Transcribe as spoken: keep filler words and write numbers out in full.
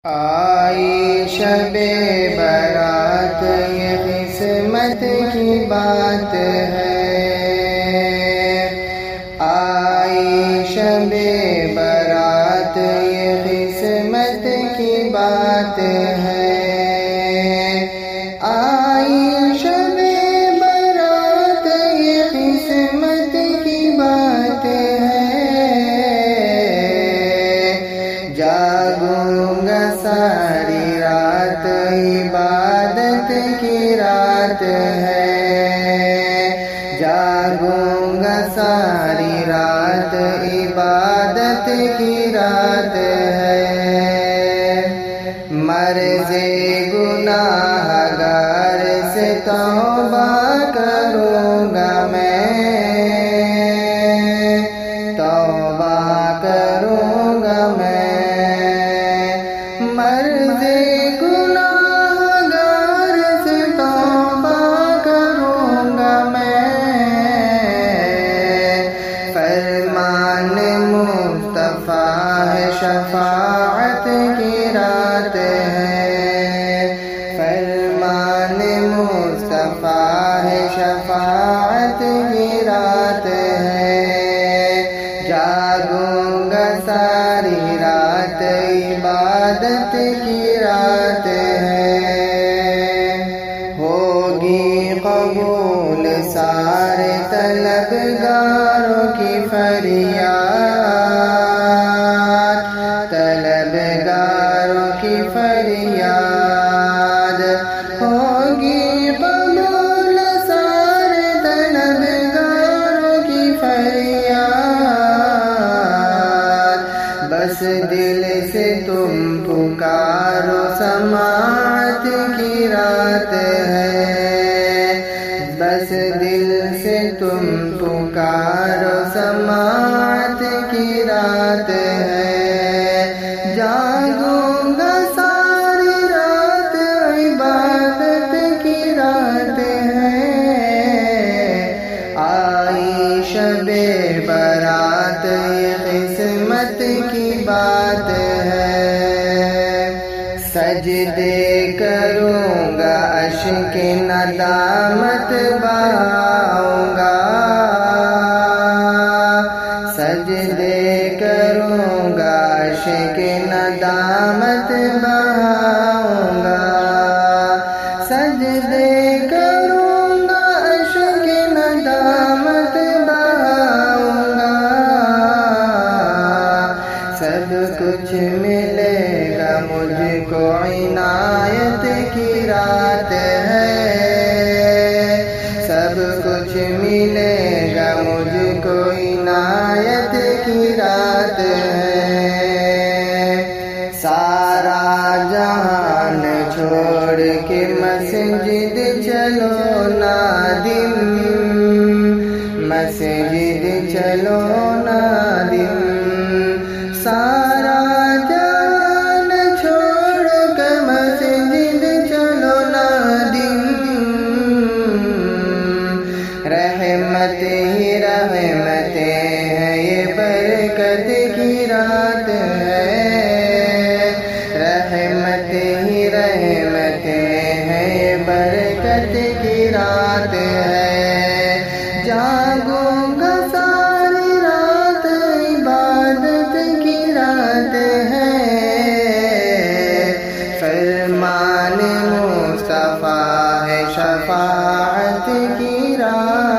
آئی شب برات یہ قسمت کی بات ہے، آئی شب برات یہ قسمت کی بات ہے، آئی شب برات یہ قسمت کی بات ہے، جاگوں گا ساری رات عبادت کی رات ہے، جاگوں گا ساری رات عبادت کی رات ہے، مرض گناہ گار سے توبہ کروں گا میں، توبہ کروں گا میں، مرض گناہ گار سے توبہ کروں گا میں، فرمان مصطفیٰ ہے شفاعت کی رات ہے، فرمان مصطفیٰ ہے شفاعت کی رات ہے، جاگوں گا ساری رات عبادت کی رات ہے، ہوگی قبول سارے طلبگاروں کی فریاد، طلبگاروں کی فریاد، ہوگی قبول سارے طلبگاروں کی فریاد، بس دل سے تم پکارو سماعت کی رات ہے، بس دل سے تم پکارو سماعت کی رات ہے، جاگوں گا ساری رات عبادت کی رات ہے، آئی شب برات یہ قسمت کی بات ہے، سجدے کروں گا اشک ندامت بہاؤں گا، سجدے کروں گا اشک ندامت بہاؤں گا، سجدے کروں گا اشک ندامت بہاؤں گا، سب کچھ ملے گا مجھ کو عنایت کی رات ہے، سب کچھ ملے گا مجھ کو عنایت کی رات ہے، سارا جہان چھوڑ کے مسجد چلو نادم، مسجد چلو نادم، سارا جہان چھوڑ کر مسجد چلو نادم، رحمت ہی رحمتیں ہیں یہ برکت کی رات ہے، رحمت ہی رحمتیں ہیں یہ برکت کی رات ہے، جاگوں گا ساری رات عبادت کی رات ہے، فرمان مصطفیٰ ہے شفاعت کی رات